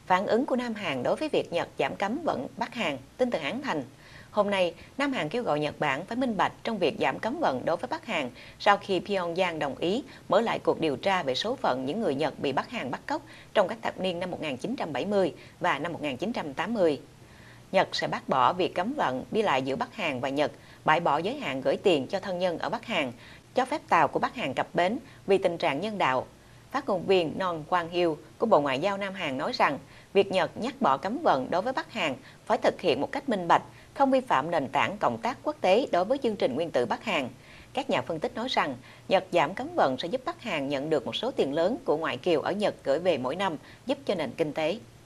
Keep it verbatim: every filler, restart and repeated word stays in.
Phản ứng của Nam Hàn đối với việc Nhật giảm cấm vận Bắc Hàn, tin từ hãng Thành. Hôm nay, Nam Hàn kêu gọi Nhật Bản phải minh bạch trong việc giảm cấm vận đối với Bắc Hàn sau khi Pyongyang đồng ý mở lại cuộc điều tra về số phận những người Nhật bị Bắc Hàn bắt cóc trong các thập niên năm một nghìn chín trăm bảy mươi và năm một nghìn chín trăm tám mươi. Nhật sẽ bác bỏ việc cấm vận đi lại giữa Bắc Hàn và Nhật, bãi bỏ giới hạn gửi tiền cho thân nhân ở Bắc Hàn, cho phép tàu của Bắc Hàn cập bến vì tình trạng nhân đạo. Phát ngôn viên Non Quang Hiêu của Bộ Ngoại giao Nam Hàn nói rằng, việc Nhật nhắc bỏ cấm vận đối với Bắc Hàn phải thực hiện một cách minh bạch, không vi phạm nền tảng cộng tác quốc tế đối với chương trình nguyên tử Bắc Hàn. Các nhà phân tích nói rằng, Nhật giảm cấm vận sẽ giúp Bắc Hàn nhận được một số tiền lớn của ngoại kiều ở Nhật gửi về mỗi năm, giúp cho nền kinh tế.